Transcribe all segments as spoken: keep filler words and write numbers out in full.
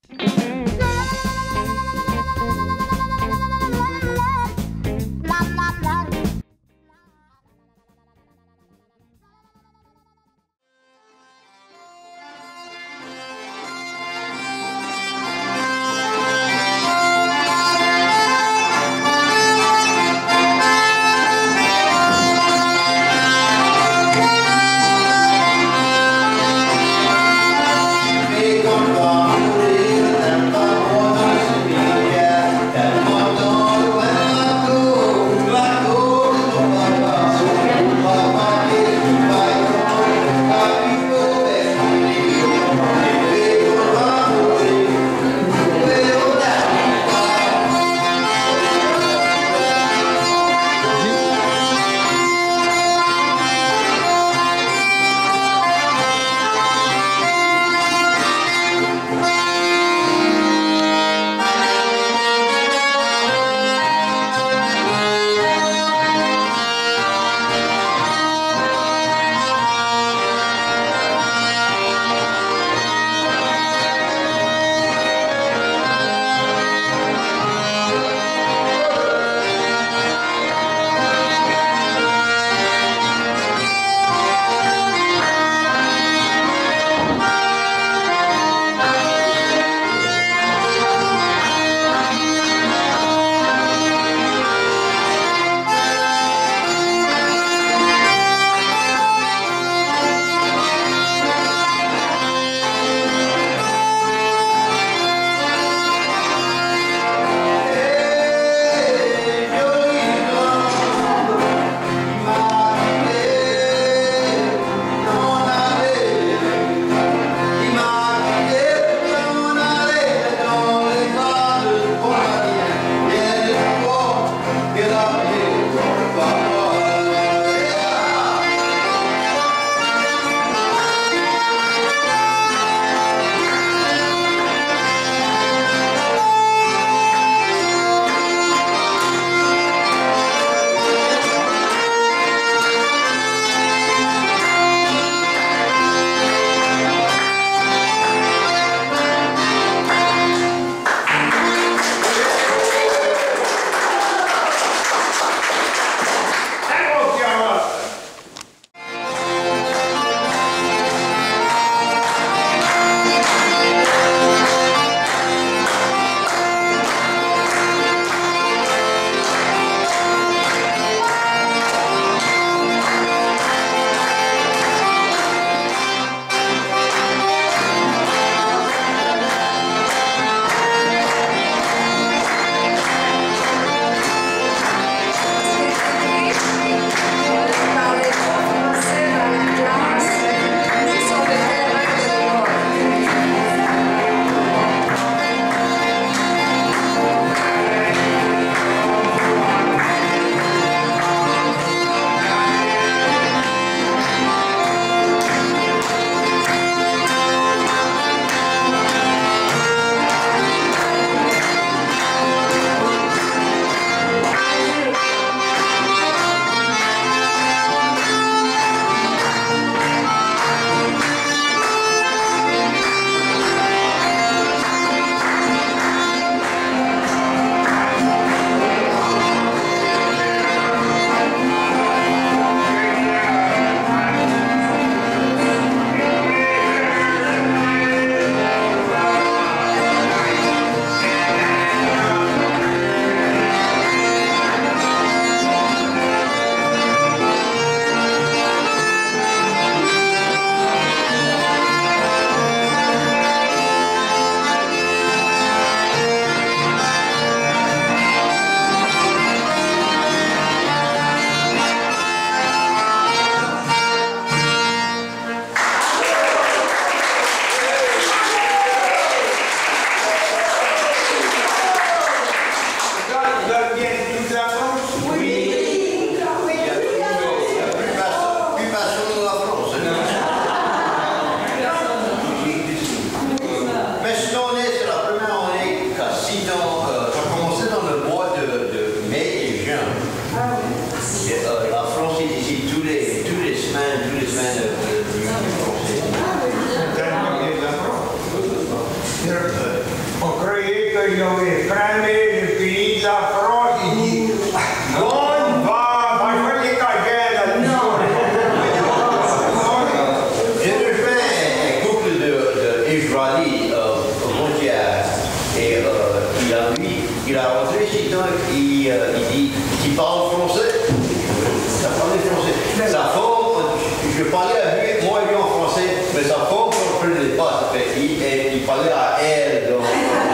Make a bomb, croyez que j'aurais cramé, je finis la phrase, il dit on va, va jouer les cagères. Non. Je me fais un couple d'Israélites au mondial et euh, il a lui, il a rentré ici, donc il, euh, il dit, il parle français, ça parlait français. Sa forme, je parlais à lui, moi et lui en français, mais sa forme, on ne comprenait pas, ça fait, il, il parlait à elle, donc.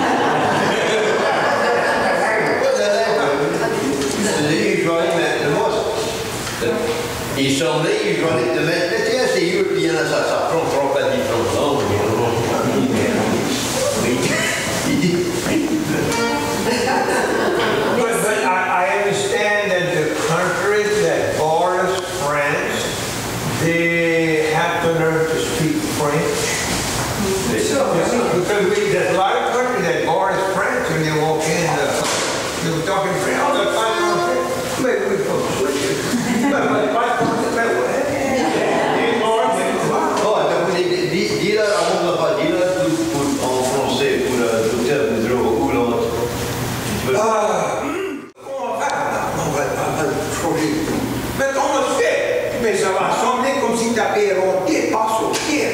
Il semblait, il semblait de mettre, mais tiens, c'est européen, ça, ça prend trop la différence. Non, But, but I, I understand that the countries that borders France, they have to learn to speak French. Because we, there's a lot of countries that borders France when they walk in, uh, they were talking French, oh, that's fine, maybe we can switch it. But my passport is that way. Dis-le, on ne va pas dire en français pour le docteur Boudreau ou l'autre. Ah, on va pas changer. Mais on le fait. Mais ça va sembler comme si tu avais éronté, pas sauté.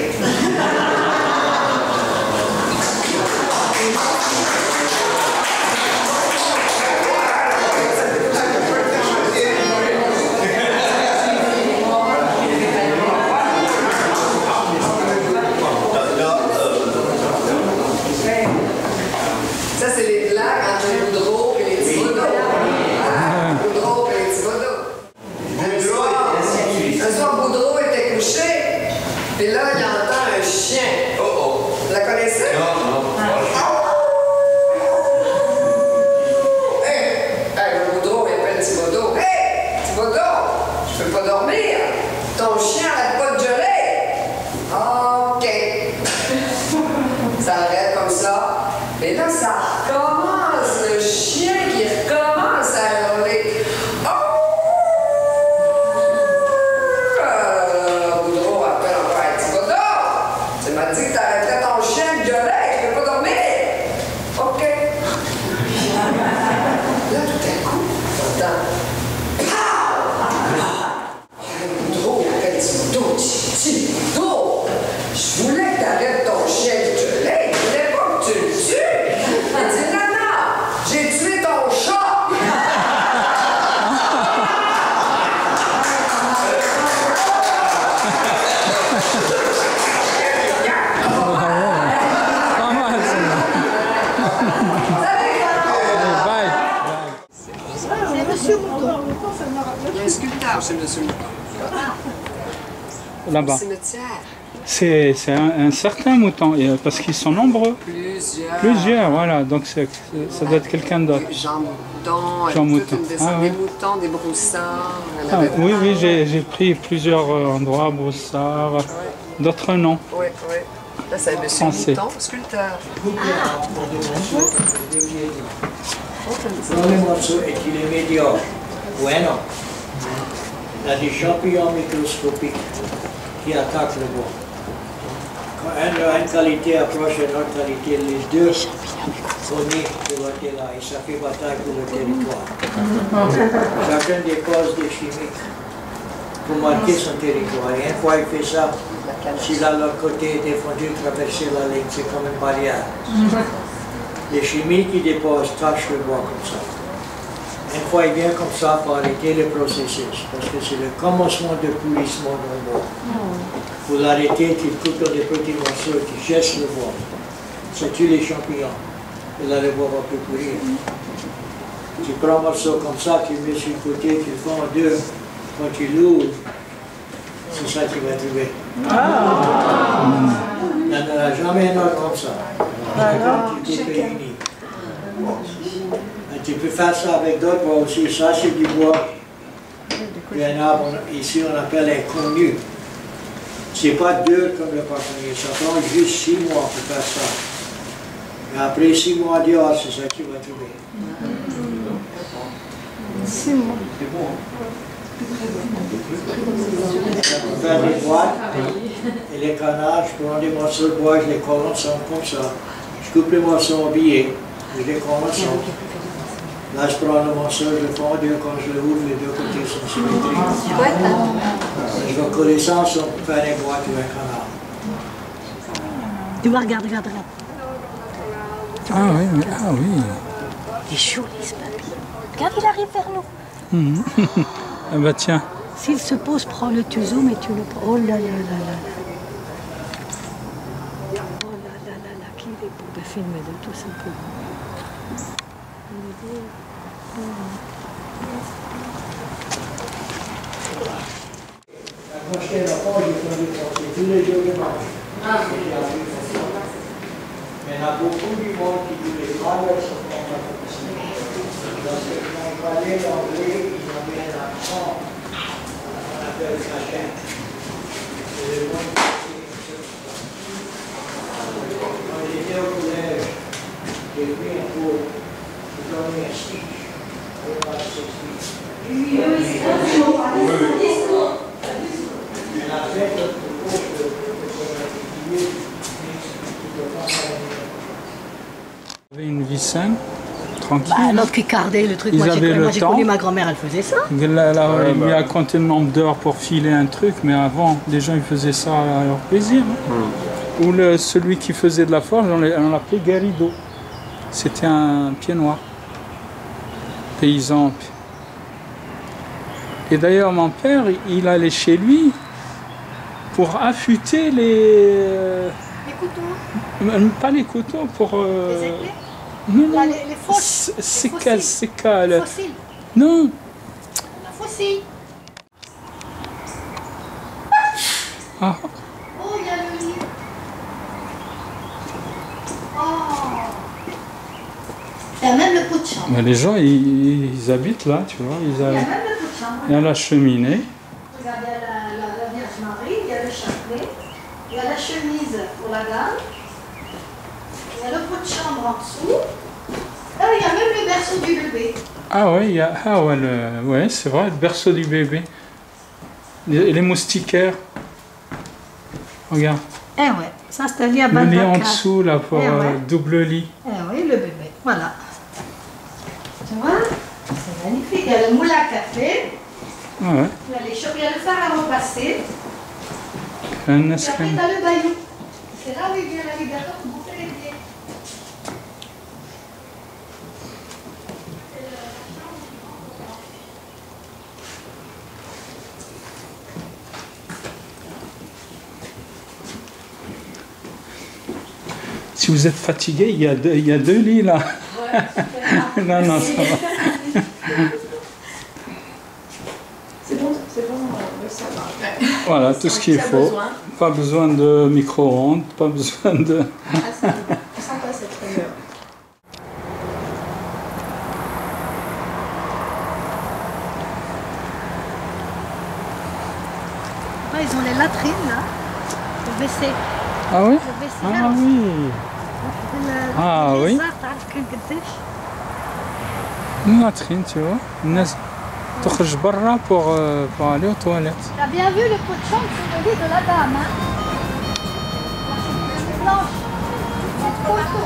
Ça, c'est les blagues entre les Boudreau et les petits Boudreau. Boudreau et les petits Boudreau. Un soir, un soir, Boudreau était couché, puis là, il entend un chien. Oh oh. Vous la connaissez? Non, non. Hey! Hey, le Boudreau, il appelle petit Boudreau. Hey! Petit Boudreau, je peux pas dormir. Ton chien arrête pas de geler. OK. Ça arrête comme ça. Mais là, ça recommence, le chien qui recommence à hurler. Oh! Euh, Boudreau appelle encore un petit Boudreau. Tu m'as dit que t'arrêtais ton chien de gueuler, je peux pas dormir. OK. Là, tout à coup, t'entends. Pow! Boudreau appelle petit Boudreau. Petit Boudreau, je voulais que t'arrêtes ton chien de gueuler. Je voulais pas que tu le tues. Il dit non, non, j'ai tué ton chat. Il y a un sculpteur chez Monsieur Mouton. Là-bas. Cimetière. C'est un, un certain mouton, parce qu'ils sont nombreux. Plusieurs. Plusieurs, voilà. Donc c'est- ça doit être quelqu'un d'autre. Jean Mouton, Jean toute Mouton. une des, Ah, des oui. moutons, des broussards. elle Ah, avait oui, plein. oui, j'ai j'ai pris plusieurs euh, endroits, Broussard, d'autres noms. Oui, oui. Là, c'est M. Français. Mouton, sculpteur. Dans le morceau et qu'il est médiocre. Bueno. Il y a des champignons microscopiques qui attaquent le bois. Quand une, une qualité approche une autre qualité, les deux fournissent de côté là et ça fait bataille pour le territoire. Chacun dépose des chimiques pour marquer son territoire. Et une fois il fait ça, si là l'autre côté est défendu, traverser la ligne, c'est comme une barrière. Les chimiques qui déposent tâchent le bois comme ça. Une fois il vient comme ça pour arrêter le processus, parce que c'est le commencement de pourrissement dans le bois. Pour l'arrêter, tu coupes dans des petits morceaux, tu gestes le bois. Ça tue les champignons. Et là, le bois va plus pourrir. Tu prends un morceau comme ça, tu le mets sur le côté, tu le fais en deux. Quand tu l'ouvres, c'est ça que tu vas trouver. Il n'y en aura jamais un autre comme ça. Parce que tu t'es réuni. Tu peux faire ça avec d'autres bois aussi. Ça, c'est du bois. Il y a un arbre, ici, on appelle un connu. C'est pas dur comme le parfumé. Ça prend juste six mois pour faire ça. Et après six mois dehors, c'est ça que tu vas trouver. Six mois. C'est bon. On fait des boîtes et les canards, je prends des morceaux de bois, je les colle ensemble comme ça. Je coupe le morceau en billets, je les prends ensemble. Là, je prends le morceau, je le prends en deux, quand je le ouvre, les deux côtés sont symétriques. Je vais coller ça ensemble pour faire les boîtes avec un arbre. Tu vois, regarde, regarde, regarde. Ah oui, mais, ah oui. Il est joli ce papy. Regarde, il arrive vers nous. Mmh. Ah bah tiens. S'il se pose, prends le tu zoom et tu le prends. Oh là là là là. Oh là là là là, qu'il est beau. Ben, filme de tout simplement. Il est beau. Quand j'étais enfant, j'ai fait des sorties tous les jours de marche. Ah, mais il y en a beaucoup du monde qui voulaient traverser ce combat. Dans ce qu'on parlait l'anglais, ils avaient un accent qu'on appelle cachet. C'est le monde qui quand j'étais au collège, j'ai pris un cours, j'ai donné un speech. On a fait notre cours de Il y avait une vie saine, tranquille. Bah, notre picardé, le truc, Ils moi j'ai avaient connu, le moi, j'ai temps. connu ma grand-mère, elle faisait ça. Là, là, Ouais, il bah. lui a compté le nombre d'heures pour filer un truc, mais avant, les gens ils faisaient ça à leur plaisir. Hein. Mm. Ou le, celui qui faisait de la forge, on l'a- on l'appelait Garrido. C'était un pied noir, paysan. Et d'ailleurs, mon père, il allait chez lui pour affûter les... Les couteaux, Euh, Pas les couteaux, pour... euh, les épées, Non, non, Là, les- les fauches, c'est les c'est fossiles. quel, c'est quel- les fossiles, Non, la faucille. ah, Oh, il y a le livre. Oh. Il y a même le pot de chambre. mais les gens, ils, ils habitent là, tu vois. Ils Il y a a- même le pot de chambre. Il y a la cheminée. Regardez, il y a la, la, la Vierge Marie, il y a le chapelet, il y a la chemise pour la dame, il y a le pot de chambre en dessous. Ah, il y a même le berceau du bébé. Ah ouais, il y a, ah ouais, le- ouais, c'est vrai, le berceau du bébé. Les, les moustiquaires. Regarde, Eh ouais, ça c'est un lit à le lit en Bandacar. dessous là pour Eh ouais. euh, double lit. Eh oui, le bébé, voilà. Tu vois, c'est magnifique. Il y a le moule à café, Ah ouais, il y a, les cho- il y a le fer à repasser, un et après escalier. tu as le bayou. C'est là où il vient l'alligator pour bouffer les pieds. Si vous êtes fatigué, il y a deux, il y a deux lits là. non, non, ça va. C'est bon, c'est bon, euh, ça va. Voilà, tout ce qu'il S'il y a faut. besoin. Pas besoin de micro-ondes, pas besoin de... Ah, c'est sympa cette réunion. Ah, ils ont les latrines là, le W C. Ah oui? Le W C Ah là. oui. Le- Ah le oui. lézard, تعرف كان قديش؟ Une latrine, tu vois. الناس تخرج برا pour, euh, pour aller aux toilettes. Tu as bien vu le pot de chambre sur le lit de la dame, hein? La blanche. La photo.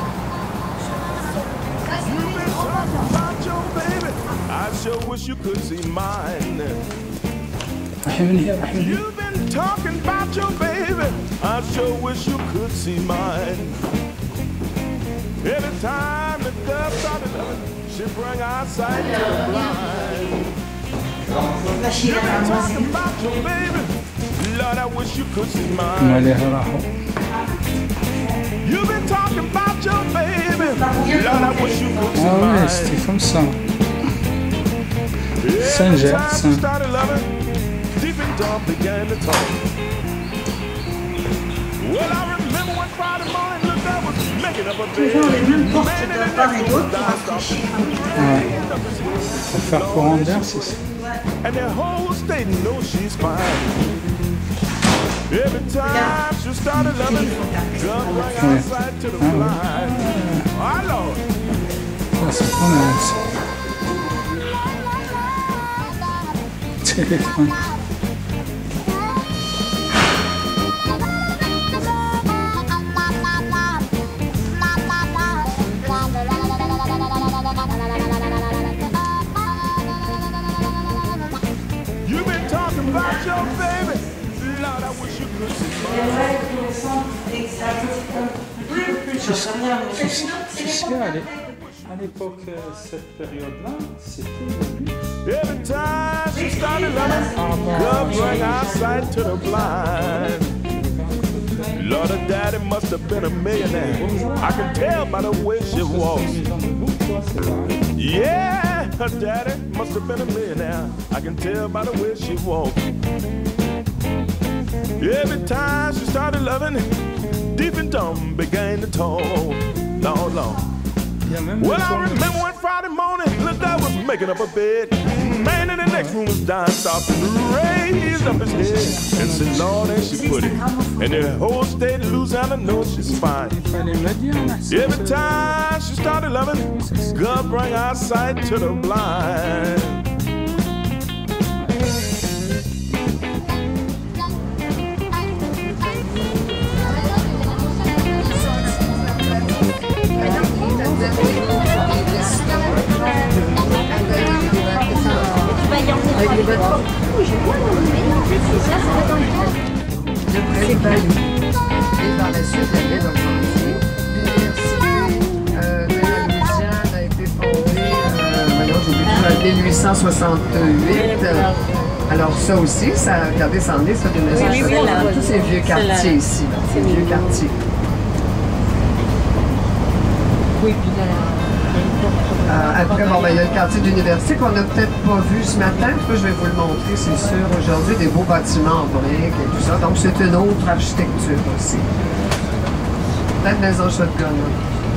Ça, c'est le lit de Robin. About your baby, I sure wish you could see mine. راحي من هنا راحي من هنا. You've been talking about your baby, I sure wish you could see mine. Every time the girl started loving, she bring our sight to the blind. Machine You've à been ramasser. talking about your baby, Lord, I wish you could see mine. عليها راحوا. You've been talking about your baby, Lord, I wish you could see Ah ouais, mine. c'était comme ça. Every Saint-Ger, time she Saint- started loving, deep and dumb began to talk. Well, I remember one Friday morning, looked up, was making up a bed. Toujours les mêmes portes Man in de the part et next d'autre room pour down, rafraîchir. Ouais. Pour faire courant d'air, c'est ça. and the whole state knows she's fine. Every time she started loving, God bring Ouais. our sight to the Ah ouais. blind. Oh, Lord. Ah, c'est pas mal ça. Téléphone. Tu sais, tu sais, tu sais, à l'é- à l'époque, euh, cette période-là, c'était le but. Every time she started loving, Ah, bon, God je- bring our sight to the blind. Lord, her daddy must have been a millionaire. I can tell by the way she walks. Maison de bouffe, toi, c'est là. Hein. Yeah, her daddy must have been a millionaire. I can tell by the way she walks. Every time she started loving, deep and dumb began to talk. Lord, Lord. Il y a même Well, le I son- remember one Friday morning, look, I was making up a bed. Man in the next room was dying, stopped and raised up his head and said, Lord, and she put it. And the whole state of Louisiana knows she's fine. Il fallait me dire, là. c'est- Every time she started loving, God bring our sight to the blind. Avec les bateaux. De près de Bayou. Et par la suite, la ville a grandi. L'université euh, de la Louisiane a été fondée euh, voyons, j'ai oublié, en mille huit cent soixante-huit. Alors ça aussi, ça a descendu ça des maisons. Oui, oui, On là. voit tous ces vieux quartiers ici, là, ces vieux quartiers. Oui, puis là, Euh, après, bon, ben, il y a le quartier d'université qu'on n'a peut-être pas vu ce matin. Je vais vous le montrer, c'est sûr. Aujourd'hui, des beaux bâtiments en briques et tout ça. Donc, c'est une autre architecture aussi. Peut-être maison shotgun. Là.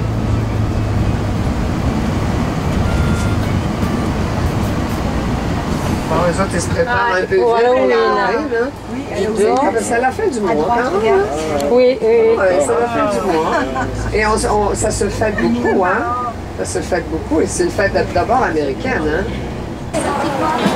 Bon, les autres, ils se préparent un peu vite. voilà, oui, là. là. Là. oui, elle est Ah, dehors. ben, c'est à la fin du mois, quand même. regarde. hein? Oui, oui, oui. Ouais, c'est à la fin du mois. Et on, on- ça se fête beaucoup, hein? Ça se fête beaucoup. Et c'est une fête d'abord américaine, hein?